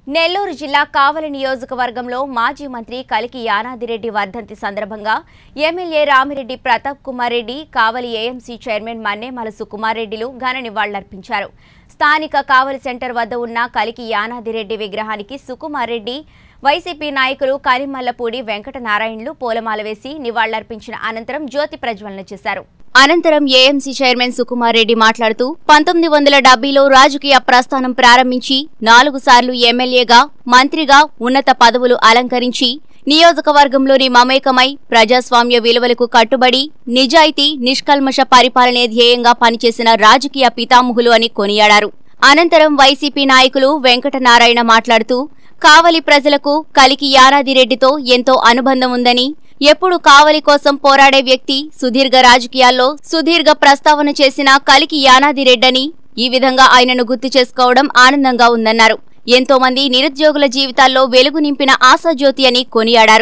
నెల్లూరు జిల్లా కావలి నియోజకవర్గంలో మాజీ మంత్రి కలికి యానాదిరెడ్డి వర్ధంతి సందర్భంగా MLA Ramireddy Pratap Kumar Reddy, Kavali AMC chairman Mannemala Sukumar రెడ్డిలు ఘన నివాళులర్పించారు. స్థానిక కావలి సెంటర్ వద్ద ఉన్న కలికి యానాదిరెడ్డి విగ్రహానికి సుకుమార్ రెడ్డి, వైసీపీ నాయకులు కరిమల్లపూడి వెంకటనారాయణలు పూలమాల వేసి నివాళులర్పించిన అనంతరం జ్యోతి ప్రజ్వలన చేశారు. అనంతరం ఏఎంసీ చైర్మన్ సుకుమార్ రెడ్డి మాట్లాడుతూ 1970లో రాజకీయ ప్రస్థానం ప్రారంభించి 4 సార్లు ఎమ్మెల్యేగా, మంత్రిగా ఉన్నత పదవులు అలంకరించి నియోజకవర్గంలోని మమేకమై ప్రజాస్వామ్య విలువలకు కట్టుబడి నిజాయితీ, నిష్కల్మష పరిపాలనే ధ్యేయంగా పనిచేసిన రాజకీయ పితామహులు అని కొనియాడారు. అనంతరం వైసీపీ నాయకులు వెంకటనారాయణ మాట్లాడుతూ కావలి ప్రజలకు కలికి యానాదిరెడ్డితో ఎంతో అనుబంధం ఉందని, ఎప్పుడు కావలి కోసం పోరాడే వ్యక్తి, సుదీర్ఘ రాజకీయాల్లో సుదీర్ఘ ప్రస్తావన చేసిన కలికి యానాదిరెడ్డని, ఈ విధంగా ఆయనను గుర్తు చేసుకోవడం ఆనందంగా ఉందన్నారు. ఎంతో మంది నిరుద్యోగుల జీవితాల్లో వెలుగు నింపిన ఆశాజ్యోతి అని కొనియాడారు.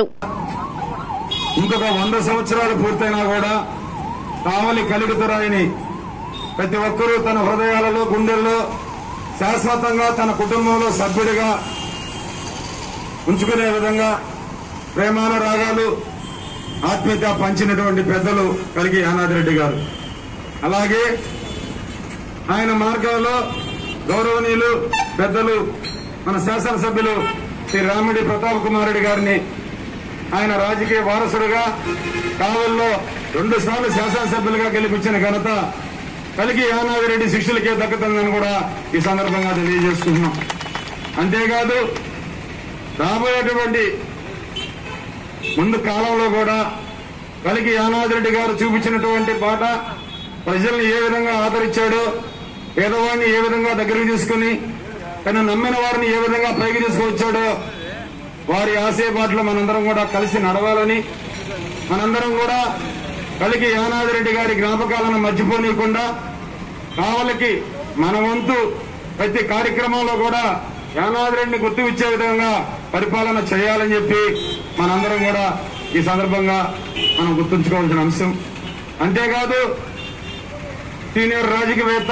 ఇంకొక 100 సంవత్సరాలు పూర్తయినా కూడా కావలి కలిగితురాయిని ప్రతి ఒక్కరూ తన హృదయాలలో, గుండెల్లో శాశ్వతంగా తన కుటుంబంలో సభ్యుడిగా ఉంచుకునే విధంగా ప్రేమానురాగాలు, ఆత్మీయత పంచినటువంటి పెద్దలు కలికి యానాదిరెడ్డి గారు. అలాగే ఆయన మార్గంలో గౌరవనీయులు పెద్దలు మన శాసనసభ్యులు శ్రీ రామిరెడ్డి ప్రతాప్ కుమార్ రెడ్డి గారిని ఆయన రాజకీయ వారసుడుగా కావల్లో 2 సార్లు శాసనసభ్యులుగా గెలిపించిన ఘనత కలికి యానాదిరెడ్డి శిష్యులకే దక్కుతుందని కూడా ఈ సందర్భంగా తెలియజేసుకుంటున్నాం. అంతేకాదు రాబోయేటువంటి ముందు కాలంలో కూడా కలికి యానాదిరెడ్డి గారు చూపించినటువంటి బాట, ప్రజల్ని ఏ విధంగా ఆదరించాడో, పేదవాడిని ఏ విధంగా దగ్గరికి తీసుకుని తను నమ్మిన వారిని ఏ విధంగా పైకి తీసుకువచ్చాడో, వారి ఆశయపాట్లు మనందరం కూడా కలిసి నడవాలని, మనందరం కూడా కలికి యానాదిరెడ్డి గారి జ్ఞాపకాలను మర్చిపోనీయకుండా కావలికి మన వంతు ప్రతి కార్యక్రమంలో కూడా యానాదిరెడ్డిని గుర్తించే విధంగా పరిపాలన చేయాలని చెప్పి మనందరం కూడా ఈ సందర్భంగా మనం గుర్తుంచుకోవాల్సిన అంశం. అంతేకాదు సీనియర్ రాజకీయవేత్త,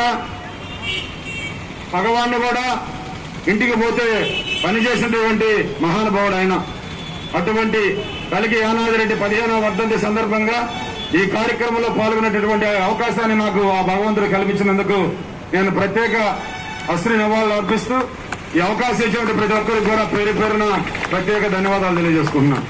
భగవాన్ని కూడా ఇంటికి పోతే పనిచేసినటువంటి మహానుభావుడు ఆయన. అటువంటి కలికి యానాదిరెడ్డి 15వ వర్ధంతి సందర్భంగా ఈ కార్యక్రమంలో పాల్గొనేటటువంటి అవకాశాన్ని నాకు ఆ భగవంతుడు కల్పించినందుకు నేను ప్రత్యేక అశ్రు నివాళులు అర్పిస్తూ ఈ అవకాశం ఇచ్చినటువంటి ప్రతి ఒక్కరికి కూడా పేరు పేరున ప్రత్యేక ధన్యవాదాలు తెలియజేసుకుంటున్నాను.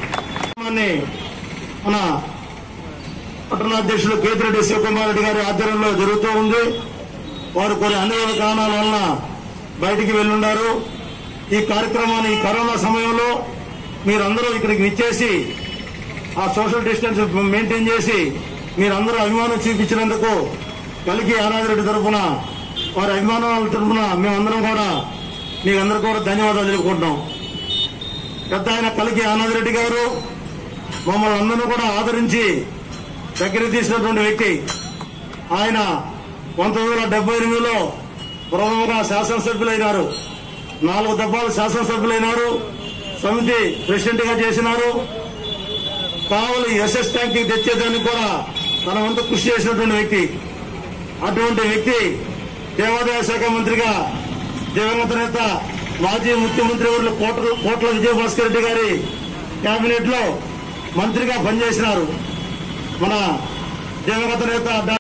మన పట్టణాధ్యక్షులు కేతిరెడ్డి శివకుమార్ రెడ్డి గారి ఆధ్వర్యంలో జరుగుతూ ఉంది. వారు కొన్ని అనివార్య కారణాల వలన బయటికి వెళ్లున్నారు. ఈ కార్యక్రమాన్ని ఈ కరోనా సమయంలో మీరందరూ ఇక్కడికి విచ్చేసి ఆ సోషల్ డిస్టెన్స్ మెయింటైన్ చేసి మీరందరూ అభిమానం చూపించినందుకు కలికి యానాదిరెడ్డి తరఫున, వారి అభిమానాల తరఫున మేమందరం కూడా మీకందరూ కూడా ధన్యవాదాలు తెలుపుకుంటున్నాం. పెద్ద ఆయన కలికి యానాదిరెడ్డి గారు మమ్మల్ని అందరూ కూడా ఆదరించి దగ్గరికి తీసినటువంటి వ్యక్తి. ఆయన 1978లో ప్రథమంగా శాసనసభ్యులైనారు, 4 దఫాలు శాసనసభ్యులైనారు, సమితి ప్రెసిడెంట్ గా చేసినారు. కావలి ఎస్ఎస్ ట్యాంక్ తెచ్చేదానికి కూడా తన వంతు కృషి చేసినటువంటి వ్యక్తి. అటువంటి వ్యక్తి దేవాదాయ శాఖ మంత్రిగా దివంగత నేత మాజీ ముఖ్యమంత్రి వర్యులు కోట్ల విజయభాస్కర్ రెడ్డి గారి కేబినెట్ లో మంత్రిగా పనిచేసినారు. మన దివంగత నేత